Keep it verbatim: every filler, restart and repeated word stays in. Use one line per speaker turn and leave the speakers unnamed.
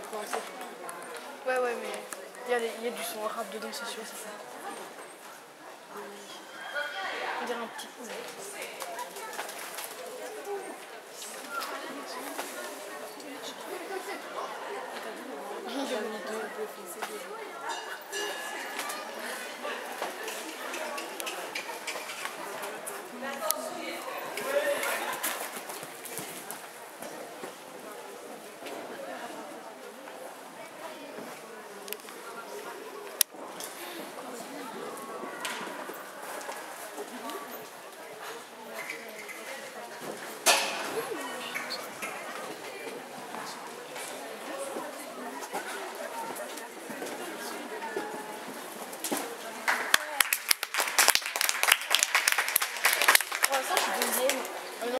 français.
Ouais, ouais, mais il y, a des- il y a du son rap dedans, c'est sûr, c'est ça. On dirait un petit coup.
J'en ai deux, deux français, deux.
Pour l'instant, je suis deuxième.